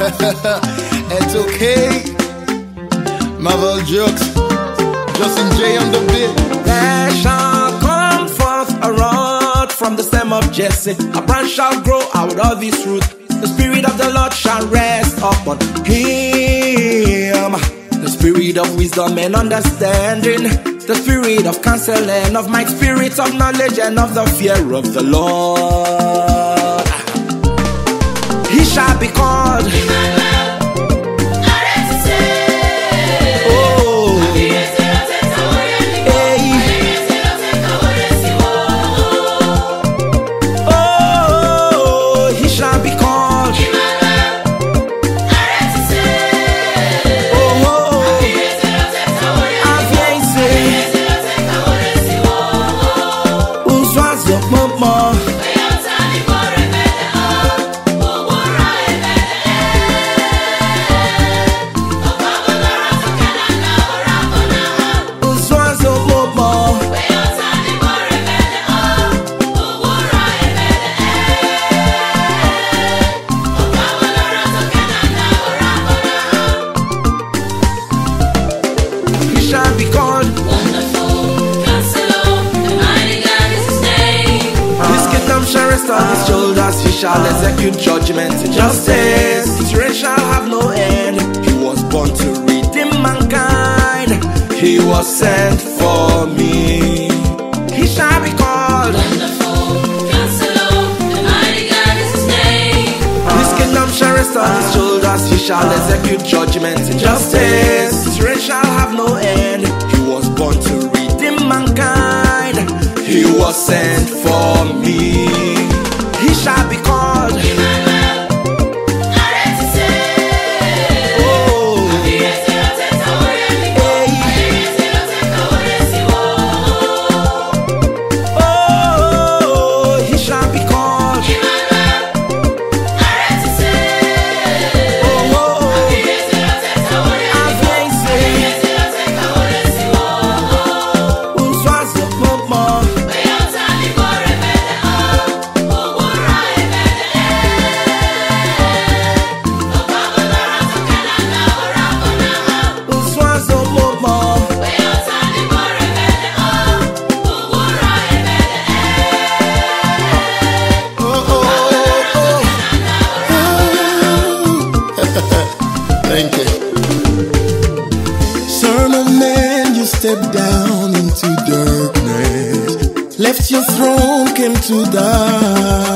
It's okay. Marvel jokes. Justin J on the beat. There shall come forth a rod from the stem of Jesse. A branch shall grow out of his root. The Spirit of the Lord shall rest upon him. The Spirit of wisdom and understanding. The Spirit of counsel and of might. Spirit of knowledge and of the fear of the Lord. He shall be called Emmanuel. Shall be called Wonderful Counselor, the mighty God is his name. His kingdom shall rest on his shoulders. He shall execute judgment and justice. His reign shall have no end. He was born to redeem mankind. He was sent for me. He shall be called Wonderful Counselor, the mighty God is his name. His kingdom shall rest on his shoulders. He shall execute judgment and justice. His reign shall have no end. He was born to redeem mankind. He was sent for me. He shall be called Emmanuel. Thank you. Son of man, you stepped down into darkness, left your throne, came to die.